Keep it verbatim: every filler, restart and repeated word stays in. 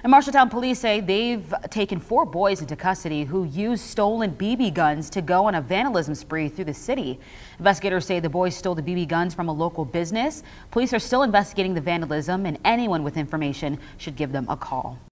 And Marshalltown police say they've taken four boys into custody who used stolen B B guns to go on a vandalism spree through the city. Investigators say the boys stole the B B guns from a local business. Police are still investigating the vandalism, and anyone with information should give them a call.